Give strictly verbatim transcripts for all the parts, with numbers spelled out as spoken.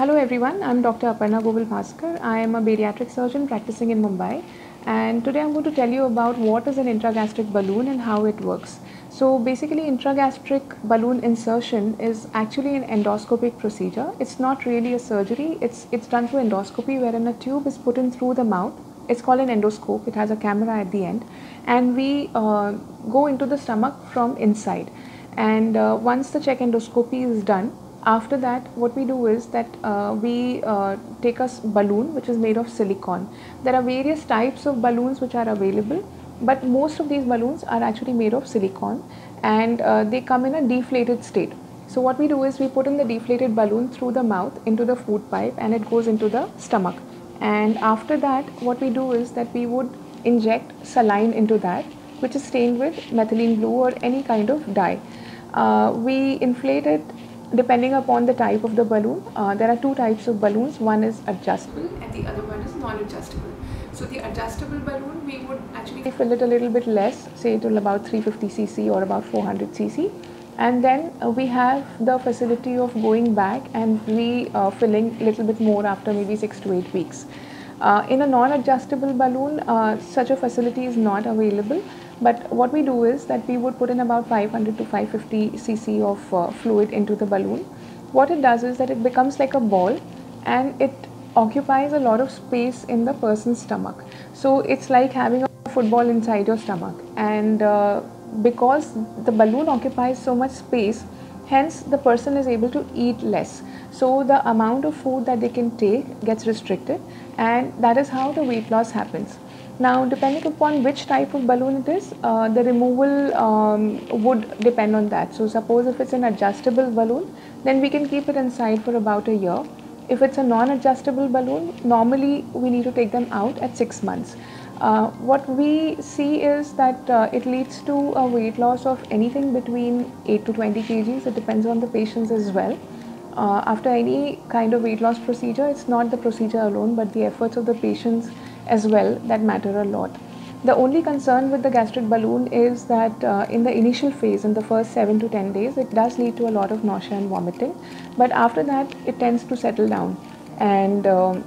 Hello everyone, I'm Doctor Aparna Govil Bhasker. I am a bariatric surgeon practicing in Mumbai, and today I'm going to tell you about what is an intragastric balloon and how it works. So basically, intragastric balloon insertion is actually an endoscopic procedure. It's not really a surgery. It's it's done through endoscopy, wherein a tube is put in through the mouth. It's called an endoscope. It has a camera at the end, and we uh, go into the stomach from inside. And uh, once the check endoscopy is done, after that what we do is that uh, we uh, take a balloon which is made of silicone. There are various types of balloons which are available, but most of these balloons are actually made of silicone, and uh, they come in a deflated state. So what we do is we put in the deflated balloon through the mouth into the food pipe, and it goes into the stomach. And after that what we do is that we would inject saline into that, which is stained with methylene blue or any kind of dye. Uh, we inflate it depending upon the type of the balloon. Uh, there are two types of balloons. One is adjustable and the other one is non-adjustable. So the adjustable balloon, we would actually fill it a little bit less, say till about three fifty c c or about four hundred c c, and then uh, we have the facility of going back and refilling a little bit more after maybe six to eight weeks. Uh, in a non-adjustable balloon, uh, such a facility is not available, but what we do is that we would put in about five hundred to five fifty c c of uh, fluid into the balloon. What it does is that it becomes like a ball, and it occupies a lot of space in the person's stomach. So it's like having a football inside your stomach, and uh, because the balloon occupies so much space, hence the person is able to eat less. So the amount of food that they can take gets restricted, and that is how the weight loss happens. Now, depending upon which type of balloon it is, uh, the removal um, would depend on that. So suppose if it's an adjustable balloon, then we can keep it inside for about a year. If it's a non-adjustable balloon, normally we need to take them out at six months. Uh, what we see is that uh, it leads to a weight loss of anything between eight to twenty kgs. It depends on the patients as well. Uh, after any kind of weight loss procedure, it's not the procedure alone, but the efforts of the patients as well that matter a lot. The only concern with the gastric balloon is that uh, in the initial phase, in the first seven to ten days, it does lead to a lot of nausea and vomiting, but after that it tends to settle down. And um,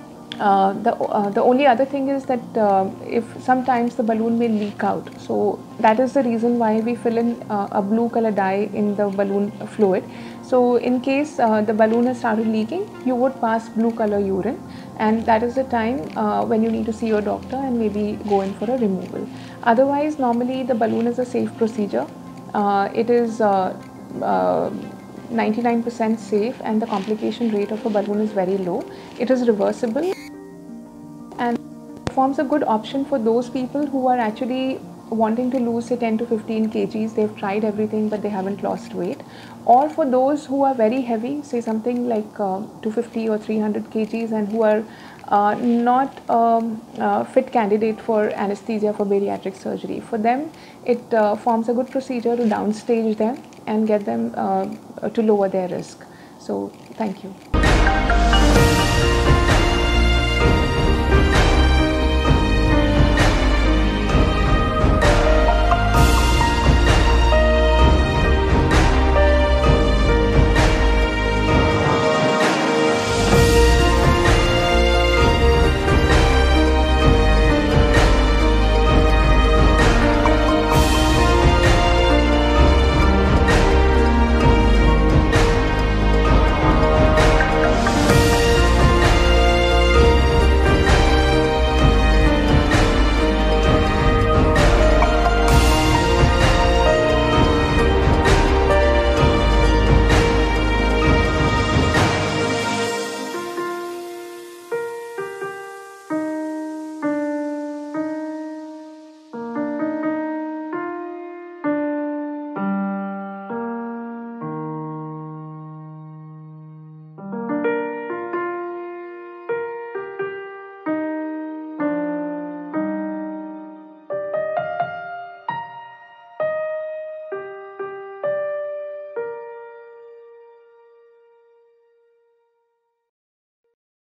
Uh, the uh, the only other thing is that uh, if sometimes the balloon may leak out, so that is the reason why we fill in uh, a blue color dye in the balloon fluid. So in case uh, the balloon has started leaking, you would pass blue color urine, and that is the time uh, when you need to see your doctor and maybe go in for a removal. Otherwise, normally the balloon is a safe procedure. Uh, it is ninety-nine percent uh, uh, safe, and the complication rate of a balloon is very low. It is reversible and forms a good option for those people who are actually wanting to lose say ten to fifteen kgs. They've tried everything but they haven't lost weight, or for those who are very heavy, say something like uh, two fifty or three hundred kgs, and who are uh, not um, uh, fit candidate for anesthesia for bariatric surgery. For them, it uh, forms a good procedure to downstage them and get them uh, to lower their risk. So thank you.